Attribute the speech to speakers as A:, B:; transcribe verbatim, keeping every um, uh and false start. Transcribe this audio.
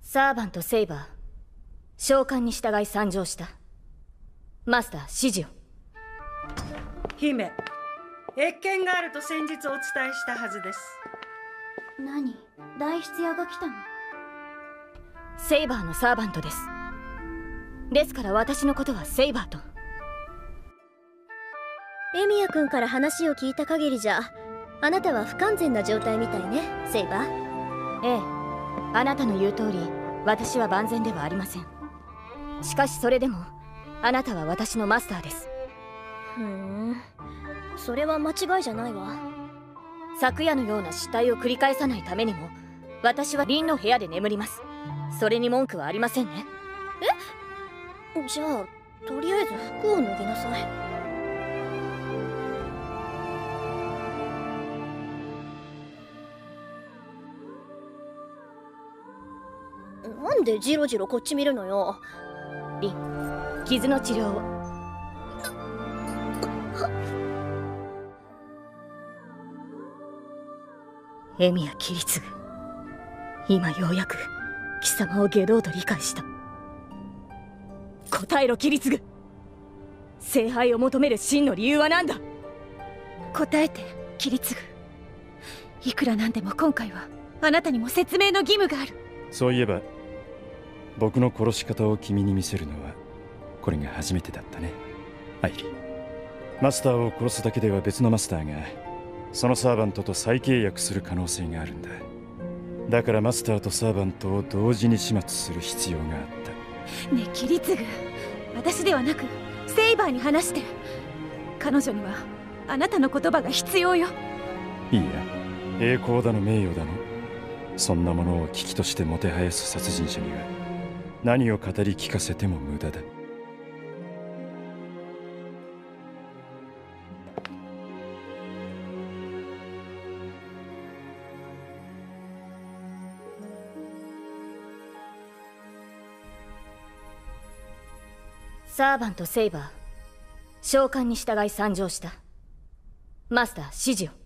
A: サーバント・セイバー、召喚に従い参上した。マスター指示を。
B: 姫、謁見があると先日お伝えしたはずです。
C: 何？代筆屋が来たの？
A: セイバーのサーバントです。ですから私のことはセイバーと。
C: エミヤ君から話を聞いた限りじゃ、あなたは不完全な状態みたいね、セイバー。
A: ええ、あなたの言う通り私は万全ではありません。しかしそれでもあなたは私のマスターです。
C: ふーん、それは間違いじゃないわ。
A: 昨夜のような失態を繰り返さないためにも私は凛の部屋で眠ります。それに文句はありませんね。
C: え？じゃあとりあえず服を脱ぎなさい。なんでジロジロこっち見るのよ。
A: 凛、傷の治療を。エミヤキリツグ、今ようやく貴様を外道と理解した。答えろキリツグ、聖杯を求める真の理由は何だ。
D: 答えてキリツグ。いくらなんでも今回はあなたにも説明の義務がある。
E: そういえば僕の殺し方を君に見せるのはこれが初めてだったね、アイリ。マスターを殺すだけでは別のマスターがそのサーバントと再契約する可能性があるんだ。だからマスターとサーバントを同時に始末する必要があった。
D: ねえキリツグ、私ではなくセイバーに話して。彼女にはあなたの言葉が必要よ。
E: いいや、栄光だの名誉だの、そんなものを危機としてもてはやす殺人者には何を語り聞かせても無駄だ。
A: サーバント・セイバー、召喚に従い参上した。マスター指示を。